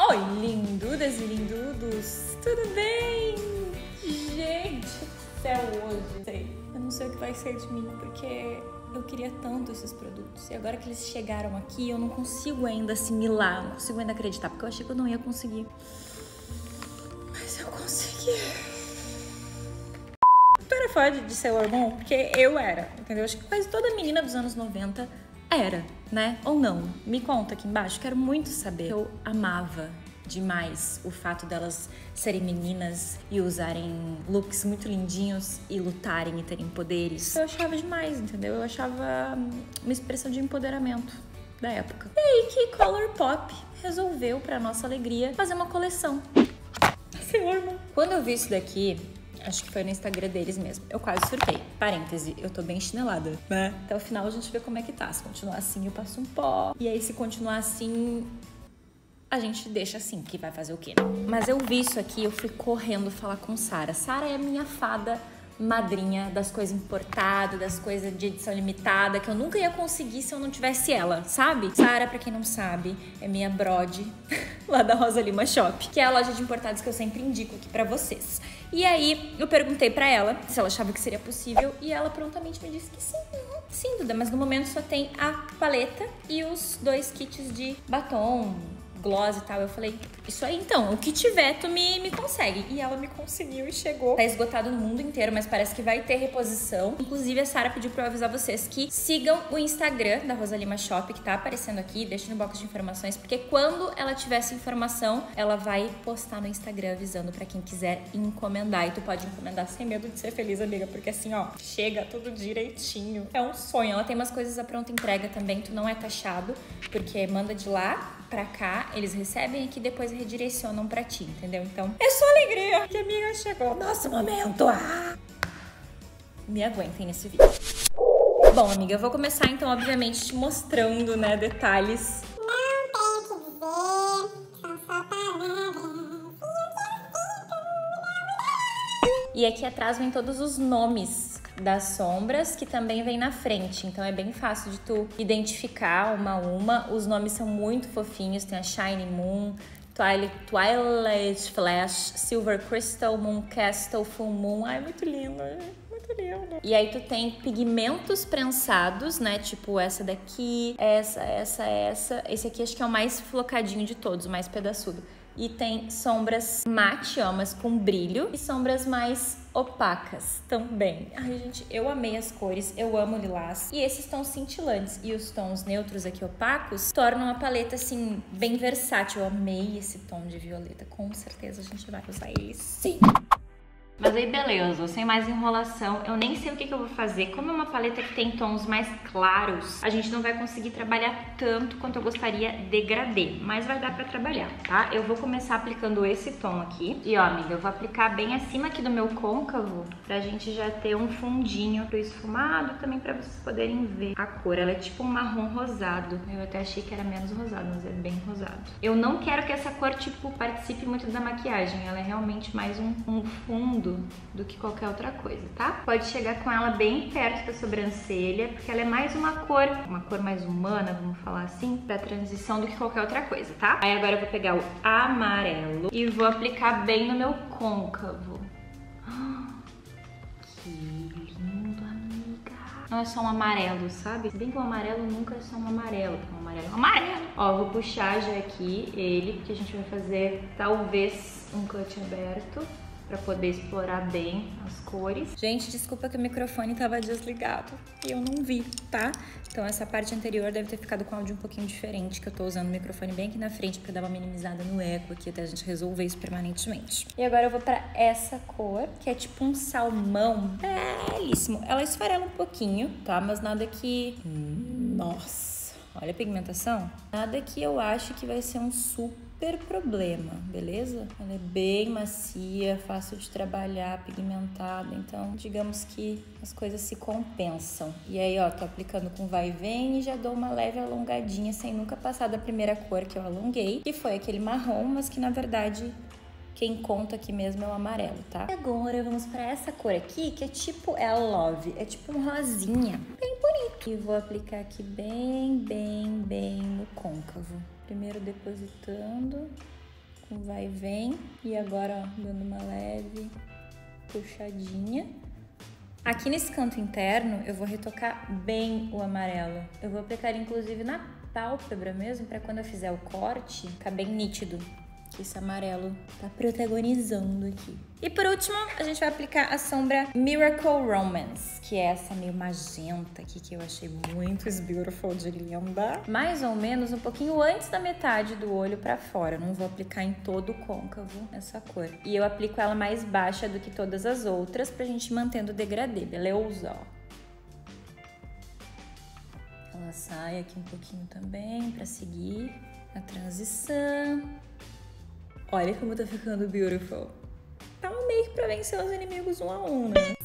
Oi, lindudas e lindudos, tudo bem? Gente do céu, hoje eu não sei o que vai ser de mim, porque eu queria tanto esses produtos. E agora que eles chegaram aqui, eu não consigo ainda assimilar, não consigo ainda acreditar, porque eu achei que eu não ia conseguir. Mas eu consegui. Tu era fã de Sailor Moon? Porque eu era, entendeu? Acho que quase toda menina dos anos 90 era, né? Ou não? Me conta aqui embaixo, quero muito saber. Eu amava demais o fato delas serem meninas e usarem looks muito lindinhos e lutarem e terem poderes. Eu achava demais, entendeu? Eu achava uma expressão de empoderamento da época. E aí que Colourpop resolveu, pra nossa alegria, fazer uma coleção. Sailor Moon. Quando eu vi isso daqui, acho que foi no Instagram deles mesmo, eu quase surtei. Parêntese, eu tô bem chinelada, né? Até o final a gente vê como é que tá. Se continuar assim, eu passo um pó. E aí, se continuar assim, a gente deixa assim, que vai fazer o quê? Mas eu vi isso aqui, eu fui correndo falar com Sara. Sara é minha fada madrinha das coisas importadas, das coisas de edição limitada, que eu nunca ia conseguir se eu não tivesse ela, sabe? Sara, pra quem não sabe, é minha brode lá da Rosa Lima Shop, que é a loja de importados que eu sempre indico aqui pra vocês. E aí, eu perguntei pra ela se ela achava que seria possível e ela prontamente me disse que sim. Sim, Duda, mas no momento só tem a paleta e os 2 kits de batom, gloss e tal. Eu falei, isso aí então, o que tiver tu me consegue. E ela me conseguiu e chegou. Tá esgotado no mundo inteiro, mas parece que vai ter reposição. Inclusive a Sara pediu pra eu avisar vocês que sigam o Instagram da Rosa Lima Shop, que tá aparecendo aqui, deixa no box de informações, porque quando ela tiver essa informação, ela vai postar no Instagram avisando pra quem quiser encomendar. E tu pode encomendar sem medo de ser feliz, amiga, porque assim, ó, chega tudo direitinho. É um sonho. Ela tem umas coisas à pronta entrega também, tu não é taxado, porque manda de lá pra cá, eles recebem aqui e depois redirecionam pra ti, entendeu? Então, é só alegria que a amiga chegou. Nosso momento! Me aguentem nesse vídeo. Bom, amiga, eu vou começar então, obviamente, te mostrando, né, detalhes. Não tenho o que dizer, são só palavras. E aqui atrás vem todos os nomes das sombras, que também vem na frente, então é bem fácil de tu identificar uma a uma. Os nomes são muito fofinhos, tem a Shiny Moon, Twilight Flash, Silver Crystal, Moon Castle, Full Moon. Ai, muito lindo, muito lindo. E aí tu tem pigmentos prensados, né, tipo essa daqui, essa. Esse aqui acho que é o mais flocadinho de todos, o mais pedaçudo. E tem sombras mate, ó, mas com brilho, e sombras mais opacas também. Ai, gente, eu amei as cores, eu amo lilás. E esses tons cintilantes e os tons neutros aqui opacos tornam a paleta, assim, bem versátil. Eu amei esse tom de violeta, com certeza a gente vai usar ele sim. Mas aí beleza, sem mais enrolação, eu nem sei o que eu vou fazer. Como é uma paleta que tem tons mais claros, a gente não vai conseguir trabalhar tanto quanto eu gostaria degradê, mas vai dar pra trabalhar, tá? Eu vou começar aplicando esse tom aqui. E ó, amiga, eu vou aplicar bem acima aqui do meu côncavo, pra gente já ter um fundinho pro esfumado, também pra vocês poderem ver a cor. Ela é tipo um marrom rosado. Eu até achei que era menos rosado, mas é bem rosado. Eu não quero que essa cor, tipo, participe muito da maquiagem. Ela é realmente mais um fundo do que qualquer outra coisa, tá? Pode chegar com ela bem perto da sobrancelha, porque ela é mais uma cor mais humana, vamos falar assim, pra transição do que qualquer outra coisa, tá? Aí agora eu vou pegar o amarelo e vou aplicar bem no meu côncavo. Que lindo, amiga! Não é só um amarelo, sabe? Se bem que o amarelo nunca é só um amarelo, porque um amarelo é um amarelo. Ó, vou puxar já aqui ele, porque a gente vai fazer talvez um cut aberto, pra poder explorar bem as cores. Gente, desculpa que o microfone tava desligado e eu não vi, tá? Então essa parte anterior deve ter ficado com áudio um pouquinho diferente, que eu tô usando o microfone bem aqui na frente pra dar uma minimizada no eco aqui, até a gente resolver isso permanentemente. E agora eu vou pra essa cor, que é tipo um salmão belíssimo. Ela esfarela um pouquinho, tá? Mas nada que... Nossa! Olha a pigmentação. Nada que eu acho que vai ser um super problema, beleza? Ela é bem macia, fácil de trabalhar, pigmentada, então digamos que as coisas se compensam. E aí, ó, tô aplicando com vai e vem e já dou uma leve alongadinha sem nunca passar da primeira cor que eu alonguei, que foi aquele marrom, mas que na verdade quem conta aqui mesmo é o amarelo, tá? E agora vamos pra essa cor aqui, que é tipo Love, é tipo um rosinha, bem bonito. E vou aplicar aqui bem no côncavo. Primeiro depositando um vai e vem. E agora, ó, dando uma leve puxadinha. Aqui nesse canto interno, eu vou retocar bem o amarelo. Eu vou aplicar ele, inclusive, na pálpebra mesmo, pra quando eu fizer o corte, ficar bem nítido. Que esse amarelo tá protagonizando aqui. E por último, a gente vai aplicar a sombra Miracle Romance, que é essa meio magenta aqui, que eu achei muito beautiful de linda. Mais ou menos um pouquinho antes da metade do olho pra fora. Eu não vou aplicar em todo o côncavo essa cor. E eu aplico ela mais baixa do que todas as outras, pra gente ir mantendo o degradê, beleza? Ela sai aqui um pouquinho também, pra seguir a transição. Olha como tá ficando beautiful. Tá um meio que pra vencer os inimigos um a um, né?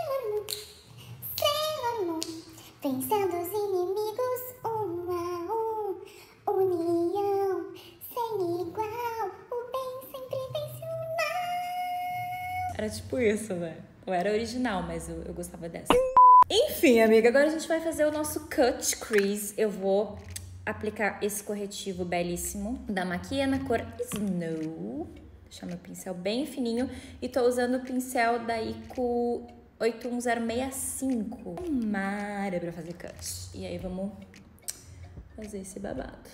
Sailor Moon, vencendo os inimigos um a um. União sem igual, o bem sempre vence o mal. Era tipo isso, né? Ou era original, mas eu gostava dessa. Enfim, amiga, agora a gente vai fazer o nosso cut crease. Eu vou aplicar esse corretivo belíssimo da Maquia na cor Snow. Deixar meu pincel bem fininho. E tô usando o pincel da Ico 81065. Mara pra fazer cut. E aí vamos fazer esse babado.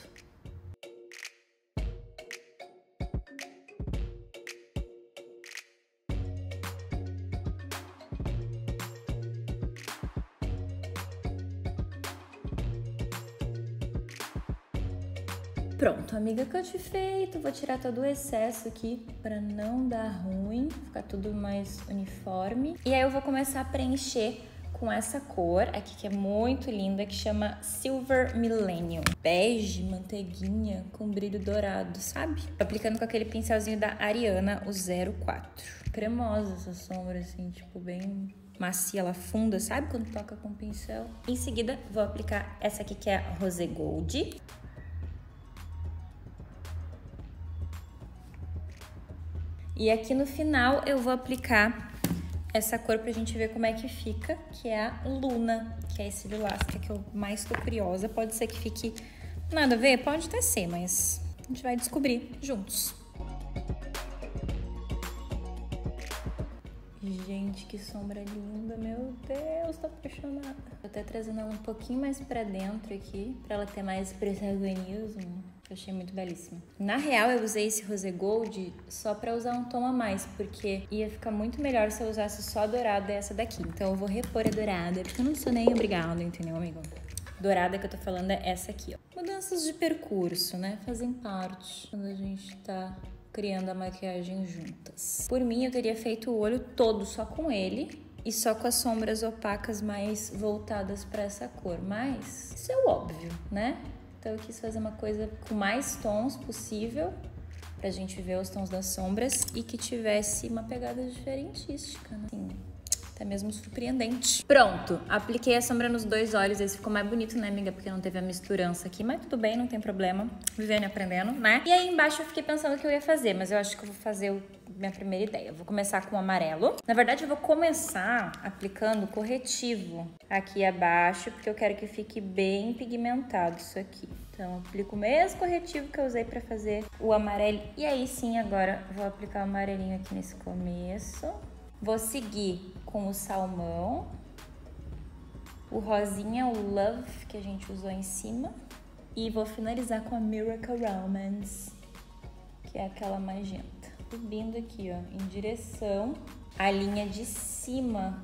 Pronto, amiga, cut feito. Vou tirar todo o excesso aqui pra não dar ruim, ficar tudo mais uniforme. E aí eu vou começar a preencher com essa cor aqui, que é muito linda, que chama Silver Millennium. Bege, manteiguinha, com brilho dourado, sabe? Aplicando com aquele pincelzinho da Ariana, o 04. Cremosa essa sombra, assim, tipo, bem macia, ela funda, sabe? Quando toca com o pincel. Em seguida, vou aplicar essa aqui, que é a Rose Gold. E aqui no final eu vou aplicar essa cor pra gente ver como é que fica, que é a Luna, que é esse lilás, que é que eu mais tô curiosa. Pode ser que fique nada a ver, pode até ser, mas a gente vai descobrir juntos. Gente, que sombra linda, meu Deus, tô apaixonada. Tô até trazendo ela um pouquinho mais pra dentro aqui, pra ela ter mais protagonismo. Eu achei muito belíssima. Na real, eu usei esse Rose Gold só pra usar um tom a mais, porque ia ficar muito melhor se eu usasse só a dourada essa daqui. Então eu vou repor a dourada, porque eu não sou nem obrigada, entendeu, amigo? Dourada que eu tô falando é essa aqui, ó. Mudanças de percurso, né? Fazem parte quando a gente tá criando a maquiagem juntas. Por mim, eu teria feito o olho todo só com ele e só com as sombras opacas mais voltadas pra essa cor. Mas isso é o óbvio, né? Então eu quis fazer uma coisa com mais tons possível pra gente ver os tons das sombras e que tivesse uma pegada diferentística, né? Assim, até mesmo surpreendente. Pronto, apliquei a sombra nos dois olhos, esse ficou mais bonito, né, amiga? Porque não teve a misturança aqui, mas tudo bem, não tem problema. Vivendo e aprendendo, né? E aí embaixo eu fiquei pensando o que eu ia fazer, mas eu acho que eu vou fazer minha primeira ideia. Eu vou começar com o amarelo. Na verdade, eu vou começar aplicando corretivo aqui abaixo, porque eu quero que fique bem pigmentado isso aqui. Então, eu aplico o mesmo corretivo que eu usei pra fazer o amarelo. E aí sim, agora vou aplicar o amarelinho aqui nesse começo. Vou seguir com o salmão, o rosinha, o Love, que a gente usou em cima. E vou finalizar com a Miracle Romance, que é aquela magenta. Subindo aqui, ó, em direção à linha de cima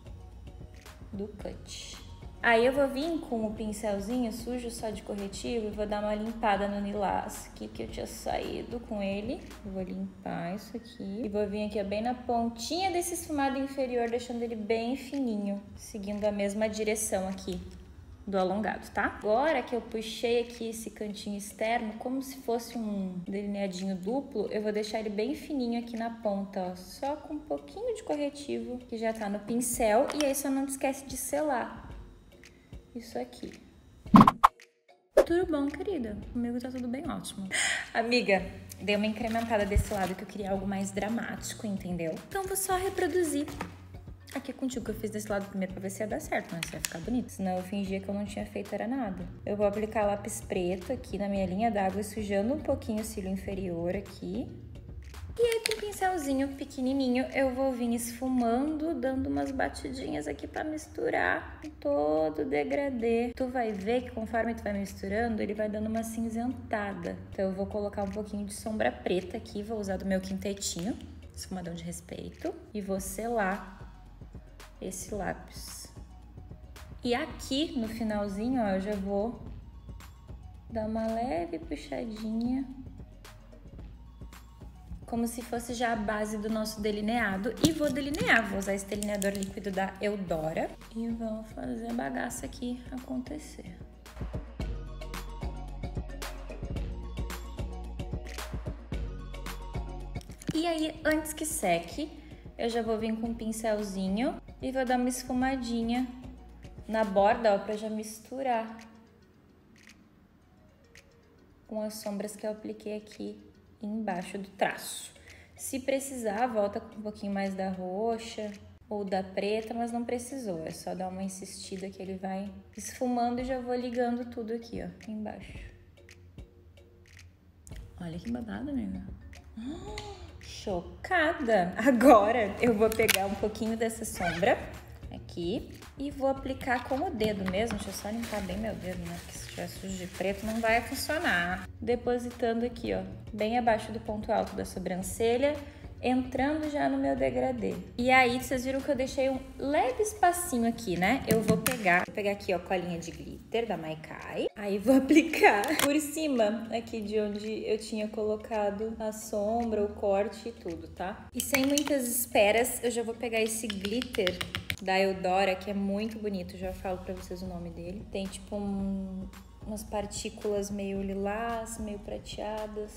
do cut. Aí eu vou vir com o pincelzinho sujo só de corretivo e vou dar uma limpada no lilás aqui, que eu tinha saído com ele. Eu vou limpar isso aqui e vou vir aqui, ó, bem na pontinha desse esfumado inferior, deixando ele bem fininho, seguindo a mesma direção aqui do alongado, tá? Agora que eu puxei aqui esse cantinho externo, como se fosse um delineadinho duplo, eu vou deixar ele bem fininho aqui na ponta, ó, só com um pouquinho de corretivo que já tá no pincel. E aí só não esquece de selar isso aqui. Tudo bom, querida? Comigo tá tudo bem, ótimo. Amiga, dei uma incrementada desse lado que eu queria algo mais dramático, entendeu? Então vou só reproduzir Aqui contigo que eu fiz desse lado primeiro pra ver se ia dar certo, né? Se ia ficar bonito. Senão eu fingia que eu não tinha feito era nada. Eu vou aplicar lápis preto aqui na minha linha d'água, sujando um pouquinho o cílio inferior aqui. E aí com um pincelzinho pequenininho eu vou vir esfumando, dando umas batidinhas aqui pra misturar todo o degradê. Tu vai ver que conforme tu vai misturando, ele vai dando uma cinzentada. Então eu vou colocar um pouquinho de sombra preta aqui, vou usar do meu quintetinho, esfumadão de respeito, e vou selar esse lápis. E aqui no finalzinho, ó, eu já vou dar uma leve puxadinha, como se fosse já a base do nosso delineado. E vou delinear, vou usar esse delineador líquido da Eudora e vamos fazer a bagaça aqui acontecer. E aí, antes que seque, eu já vou vir com um pincelzinho e vou dar uma esfumadinha na borda, ó, pra já misturar com as sombras que eu apliquei aqui embaixo do traço. Se precisar, volta com um pouquinho mais da roxa ou da preta, mas não precisou. É só dar uma insistida que ele vai esfumando e já vou ligando tudo aqui, ó, aqui embaixo. Olha que babado, amiga. Chocada! Agora eu vou pegar um pouquinho dessa sombra aqui e vou aplicar com o dedo mesmo. Deixa eu só limpar bem meu dedo, né? Porque se estiver sujo de preto não vai funcionar. Depositando aqui, ó, bem abaixo do ponto alto da sobrancelha, entrando já no meu degradê. E aí, vocês viram que eu deixei um leve espacinho aqui, né? Eu vou pegar aqui, ó, colinha de glitter da Maikai. Aí vou aplicar por cima aqui de onde eu tinha colocado a sombra, o corte e tudo, tá? E sem muitas esperas, eu já vou pegar esse glitter da Eudora, que é muito bonito. Já falo pra vocês o nome dele. Tem tipo umas partículas meio lilás, meio prateadas.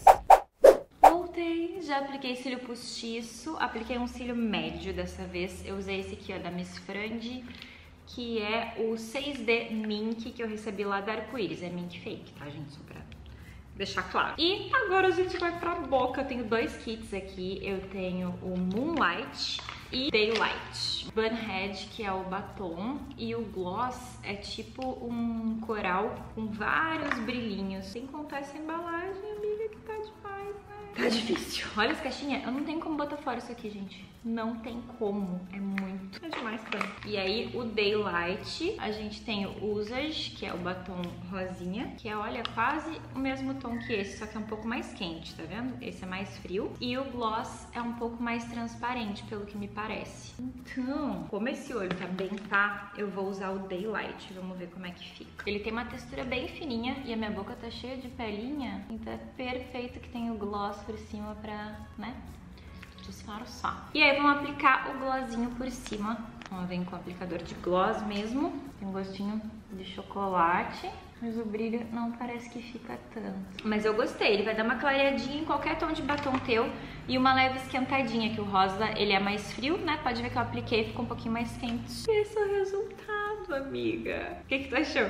Voltei, já apliquei cílio postiço, apliquei um cílio médio dessa vez. Eu usei esse aqui, ó, da Miss Frandy, que é o 6D Mink, que eu recebi lá da Arco-Íris. É Mink Fake, tá, gente? Só pra deixar claro. E agora a gente vai pra boca. Eu tenho dois kits aqui. Eu tenho o Moonlight e Daylight. Bunhead, que é o batom, e o gloss é tipo um coral com vários brilhinhos. Sem contar essa embalagem, amiga, que tá demais, né? Tá difícil. Olha essa caixinha. Eu não tenho como botar fora isso aqui, gente. Não tem como. É muito. É demais, cara. E aí, o Daylight, a gente tem o Usage, que é o batom rosinha, que é, olha, quase o mesmo tom que esse, só que é um pouco mais quente, tá vendo? Esse é mais frio. E o gloss é um pouco mais transparente, pelo que me parece. Então, como esse olho tá bem eu vou usar o Daylight. Vamos ver como é que fica. Ele tem uma textura bem fininha e a minha boca tá cheia de pelinha. Então é perfeito que tem o gloss por cima pra, né, disfarçar. E aí vamos aplicar o glossinho por cima. Vamos vir com o aplicador de gloss mesmo. Tem um gostinho de chocolate, mas o brilho não parece que fica tanto. Mas eu gostei, ele vai dar uma clareadinha em qualquer tom de batom teu e uma leve esquentadinha, que o rosa, ele é mais frio, né? Pode ver que eu apliquei e ficou um pouquinho mais quente. E esse é o resultado, amiga. O que tu achou?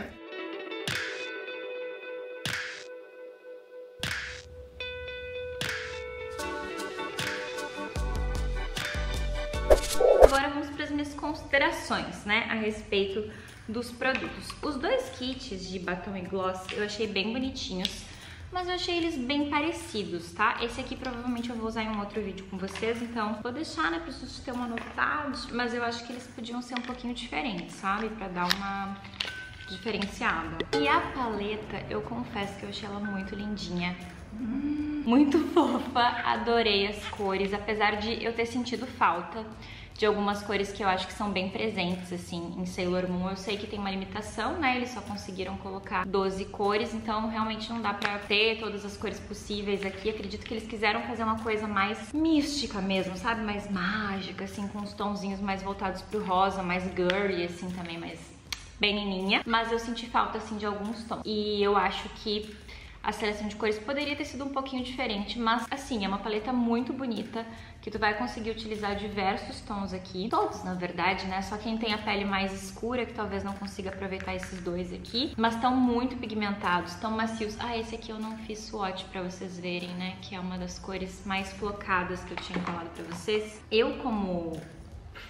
Agora vamos para as minhas considerações, né, a respeito dos produtos. Os dois kits de batom e gloss eu achei bem bonitinhos, mas eu achei eles bem parecidos, tá? Esse aqui provavelmente eu vou usar em um outro vídeo com vocês, então vou deixar, né, pra vocês terem uma notada, mas eu acho que eles podiam ser um pouquinho diferentes, sabe? Pra dar uma diferenciada. E a paleta, eu confesso que eu achei ela muito lindinha. Muito fofa, adorei as cores, apesar de eu ter sentido falta de algumas cores que eu acho que são bem presentes, assim, em Sailor Moon. Eu sei que tem uma limitação, né, eles só conseguiram colocar 12 cores, então realmente não dá pra ter todas as cores possíveis aqui. Acredito que eles quiseram fazer uma coisa mais mística mesmo, sabe, mais mágica, assim, com os tonzinhos mais voltados pro rosa, mais girly, assim, também, mais bem nininha. Mas eu senti falta, assim, de alguns tons. E eu acho que a seleção de cores poderia ter sido um pouquinho diferente, mas assim, é uma paleta muito bonita, que tu vai conseguir utilizar diversos tons aqui, todos na verdade, né, só quem tem a pele mais escura que talvez não consiga aproveitar esses dois aqui, mas estão muito pigmentados, estão macios. Ah, esse aqui eu não fiz swatch pra vocês verem, né, que é uma das cores mais flocadas que eu tinha falado pra vocês. Eu, como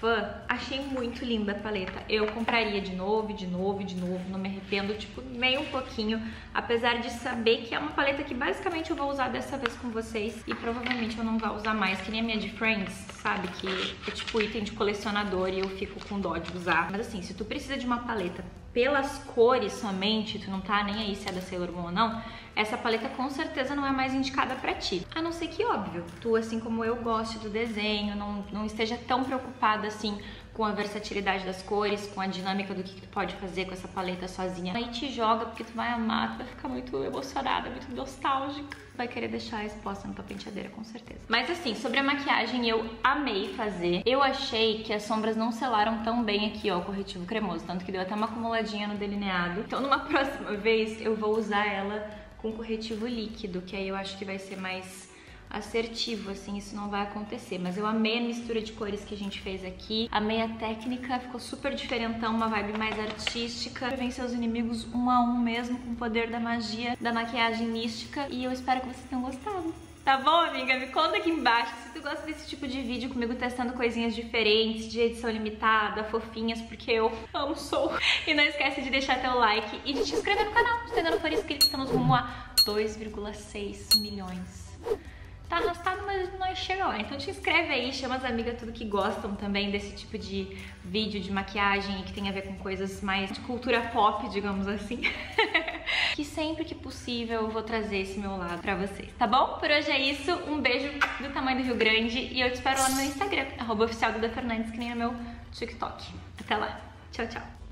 fã, achei muito linda a paleta. Eu compraria de novo, não me arrependo, tipo, nem um pouquinho, apesar de saber que é uma paleta que basicamente eu vou usar dessa vez com vocês e provavelmente eu não vou usar mais, que nem a minha de Friends, sabe? Que é tipo item de colecionador e eu fico com dó de usar. Mas assim, se tu precisa de uma paleta pelas cores somente, tu não tá nem aí se é da Sailor Moon ou não, essa paleta com certeza não é mais indicada pra ti. A não ser que, óbvio, tu, assim como eu, goste do desenho, não esteja tão preocupada assim com a versatilidade das cores, com a dinâmica do que tu pode fazer com essa paleta sozinha. Aí te joga porque tu vai amar, tu vai ficar muito emocionada, muito nostálgica. Vai querer deixar exposta na tua penteadeira, com certeza. Mas assim, sobre a maquiagem, eu amei fazer. Eu achei que as sombras não selaram tão bem aqui, ó, o corretivo cremoso. Tanto que deu até uma acumuladinha no delineado. Então numa próxima vez eu vou usar ela com corretivo líquido, que aí eu acho que vai ser mais assertivo, assim, isso não vai acontecer. Mas eu amei a mistura de cores que a gente fez aqui, amei a técnica, ficou super diferentão, uma vibe mais artística. Vencer os inimigos um a um mesmo, com o poder da magia, da maquiagem mística, e eu espero que vocês tenham gostado. Tá bom, amiga? Me conta aqui embaixo se tu gosta desse tipo de vídeo comigo testando coisinhas diferentes, de edição limitada, fofinhas, porque eu amo Soul. E não esquece de deixar teu like e de te inscrever no canal, se ainda não for inscrito, estamos rumo a 2,6 milhões. Tá arrastado, mas nós chega lá. Então te inscreve aí, chama as amigas tudo que gostam também desse tipo de vídeo de maquiagem e que tem a ver com coisas mais de cultura pop, digamos assim. Que sempre que possível eu vou trazer esse meu lado pra vocês, tá bom? Por hoje é isso, um beijo do tamanho do Rio Grande e eu te espero lá no meu Instagram, @oficialduda_fernandes, que nem é meu TikTok. Até lá, tchau, tchau.